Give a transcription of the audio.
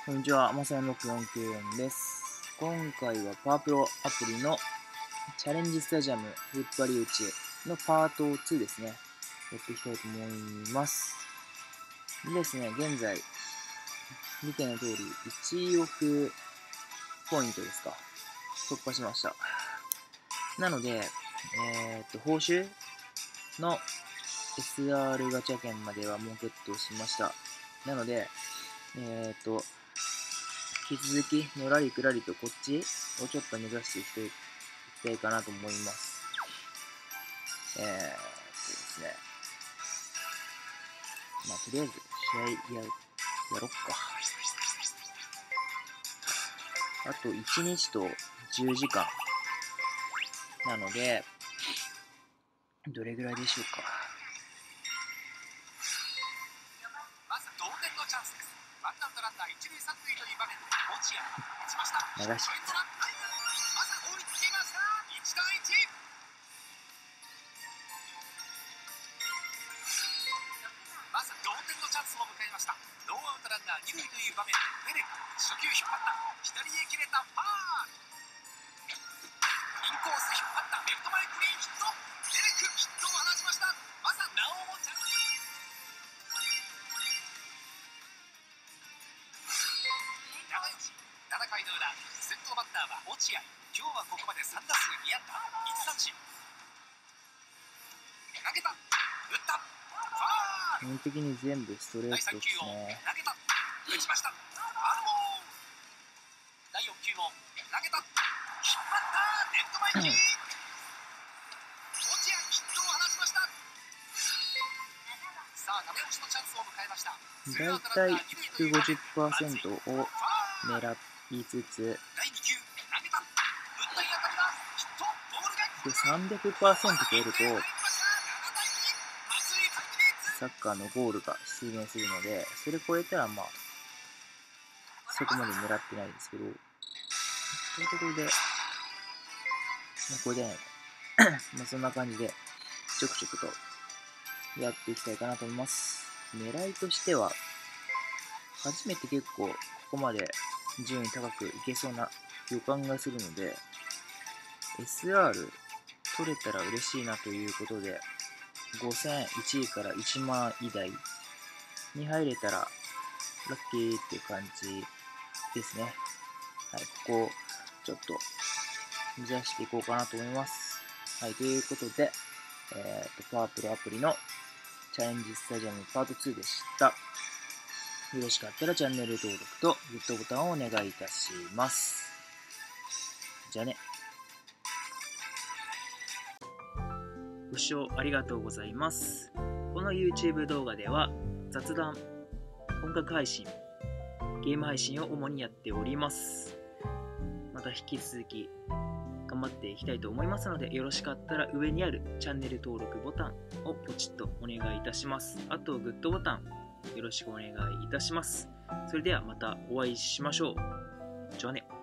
こんにちは、まさや6494です。今回はパワープロアプリのチャレンジスタジアムフッパリ打ちのパート2ですね。やっていきたいと思います。でですね、現在、見ての通り、1億ポイントですか。突破しました。なので、報酬の SR ガチャ券まではもうゲットしました。なので、引き続き、のらりくらりとこっちをちょっと目指していきたいかなと思います。ですね。まあ、とりあえず、試合やろっか。あと1日と10時間。なので、どれぐらいでしょうか。 まず同点のチャンスです。ワンアウトランナー一塁三塁という場面で落合打ちました。 流しまず追いつきました。1対1。まず同点のチャンスを迎えました。ノーアウトランナー二塁という場面でメレク初球引っ張った左へ切れたファール。インコース引っ張ったレフト前クリーンヒット。メレクヒットを放ちました。まずなおもチャンス。7回の裏、先頭バッターは落合。今日はここまで3打数2安打1三振。投げた、打った、ファール。 基本的に全部ストレー第3 トで球をすね。 投げた、打ちました。ファウルボール。第4球を投げた、引っ張った、レフト前に落合ヒットを放ちました。さあ、ダメ押しのチャンスを迎えました。 だいたい 150% を狙いつつ、 第2球投げた、打った当たりだ、ヒット、ボールがで 300% 超えると、サッカーのゴールが出現するので、それ超えたらまあ、そこまで狙ってないんですけど、というところで、まあ、これじゃないか。まあそんな感じで、ちょくちょくとやっていきたいかなと思います。狙いとしては、初めて結構ここまで順位高くいけそうな予感がするので、SR 取れたら嬉しいなということで、5000、1位から1万位台に入れたらラッキーっていう感じですね。はい、ここをちょっと目指していこうかなと思います。はい、ということで、パワープロアプリのチャレンジスタジアムパート2でした。よろしかったらチャンネル登録とグッドボタンをお願いいたします。じゃあね。ご視聴ありがとうございます。この YouTube 動画では雑談、音楽配信、ゲーム配信を主にやっております。また引き続き頑張っていきたいと思いますので、よろしかったら上にあるチャンネル登録ボタンをポチッとお願いいたします。あとグッドボタンよろしくお願いいたします。それではまたお会いしましょう。じゃあね。